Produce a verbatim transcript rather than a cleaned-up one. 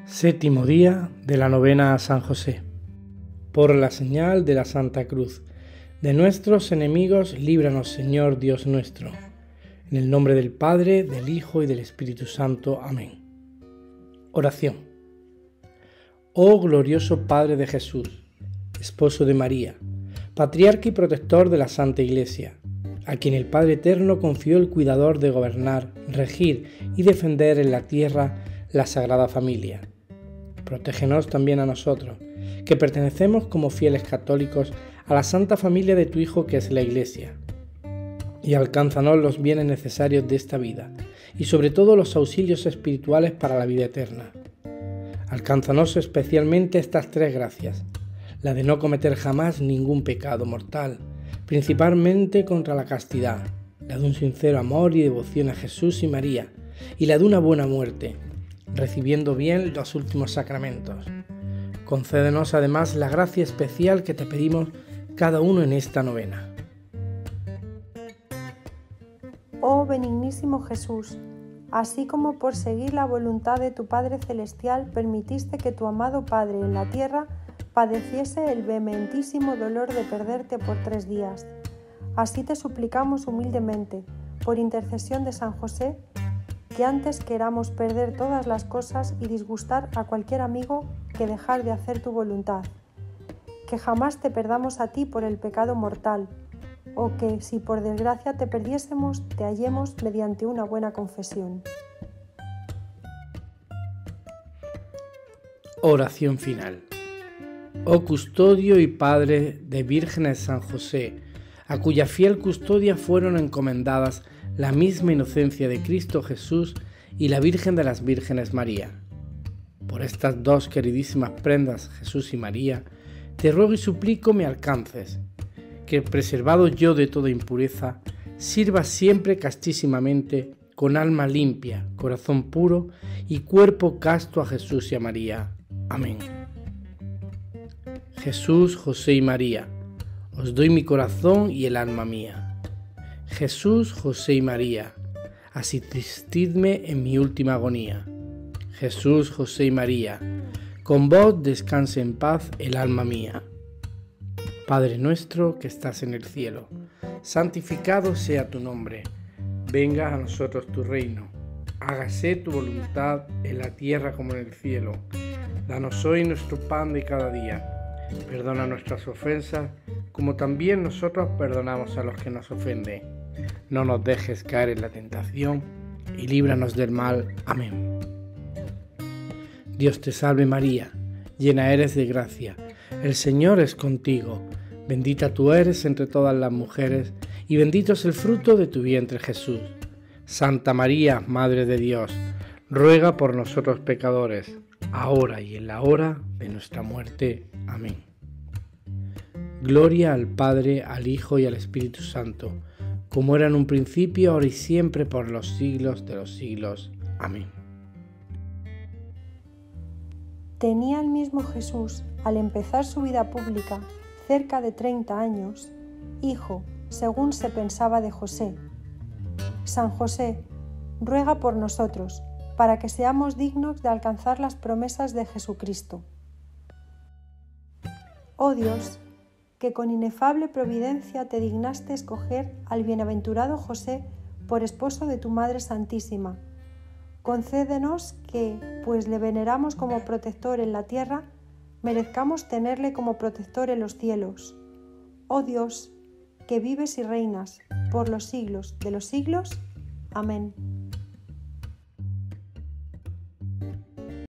Séptimo día de la novena a San José. Por la señal de la Santa Cruz, de nuestros enemigos, líbranos, Señor Dios nuestro. En el nombre del Padre, del Hijo y del Espíritu Santo. Amén. Oración. Oh glorioso Padre de Jesús, esposo de María, patriarca y protector de la Santa Iglesia, a quien el Padre Eterno confió el cuidador de gobernar, regir y defender en la tierra la Sagrada Familia. Protégenos también a nosotros, que pertenecemos como fieles católicos a la Santa Familia de tu Hijo que es la Iglesia, y alcánzanos los bienes necesarios de esta vida, y sobre todo los auxilios espirituales para la vida eterna. Alcánzanos especialmente estas tres gracias: la de no cometer jamás ningún pecado mortal, principalmente contra la castidad, la de un sincero amor y devoción a Jesús y María, y la de una buena muerte, recibiendo bien los últimos sacramentos. Concédenos además la gracia especial que te pedimos cada uno en esta novena. Oh benignísimo Jesús, así como por seguir la voluntad de tu Padre Celestial permitiste que tu amado Padre en la tierra padeciese el vehementísimo dolor de perderte por tres días. Así te suplicamos humildemente, por intercesión de San José, que antes queramos perder todas las cosas y disgustar a cualquier amigo que dejar de hacer tu voluntad, que jamás te perdamos a ti por el pecado mortal, o que, si por desgracia te perdiésemos, te hallemos mediante una buena confesión. Oración final. Oh custodio y Padre de vírgenes San José, a cuya fiel custodia fueron encomendadas la misma inocencia de Cristo Jesús y la Virgen de las Vírgenes María. Por estas dos queridísimas prendas, Jesús y María, te ruego y suplico me alcances, que preservado yo de toda impureza, sirva siempre castísimamente, con alma limpia, corazón puro y cuerpo casto a Jesús y a María. Amén. Jesús, José y María, os doy mi corazón y el alma mía. Jesús, José y María, asistidme en mi última agonía. Jesús, José y María, con vos descanse en paz el alma mía. Padre nuestro que estás en el cielo, santificado sea tu nombre. Venga a nosotros tu reino. Hágase tu voluntad en la tierra como en el cielo. Danos hoy nuestro pan de cada día. Perdona nuestras ofensas, como también nosotros perdonamos a los que nos ofenden. No nos dejes caer en la tentación y líbranos del mal. Amén. Dios te salve María, llena eres de gracia, el Señor es contigo, bendita tú eres entre todas las mujeres y bendito es el fruto de tu vientre Jesús. Santa María, Madre de Dios, ruega por nosotros pecadores, ahora y en la hora de nuestra muerte. Amén. Gloria al Padre, al Hijo y al Espíritu Santo, como era en un principio, ahora y siempre, por los siglos de los siglos. Amén. Tenía el mismo Jesús, al empezar su vida pública, cerca de treinta años, hijo, según se pensaba, de José. San José, ruega por nosotros, para que seamos dignos de alcanzar las promesas de Jesucristo. Oh Dios, que con inefable providencia te dignaste escoger al bienaventurado José por esposo de tu Madre Santísima, concédenos que, pues le veneramos como protector en la tierra, merezcamos tenerle como protector en los cielos. Oh Dios, que vives y reinas por los siglos de los siglos. Amén.